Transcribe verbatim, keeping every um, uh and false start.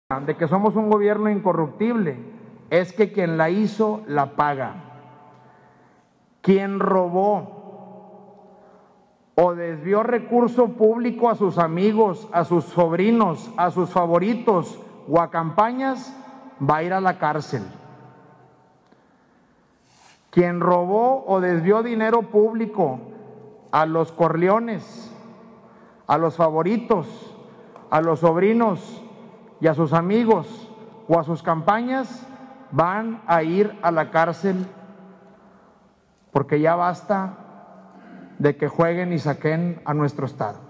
de que somos un gobierno incorruptible es que quien la hizo la paga. Quien robó o desvió recurso público a sus amigos, a sus sobrinos, a sus favoritos o a campañas, va a ir a la cárcel. Quien robó o desvió dinero público a los Corleones, a los favoritos, a los sobrinos y a sus amigos o a sus campañas, van a ir a la cárcel, porque ya basta de que jueguen y saquen a nuestro Estado.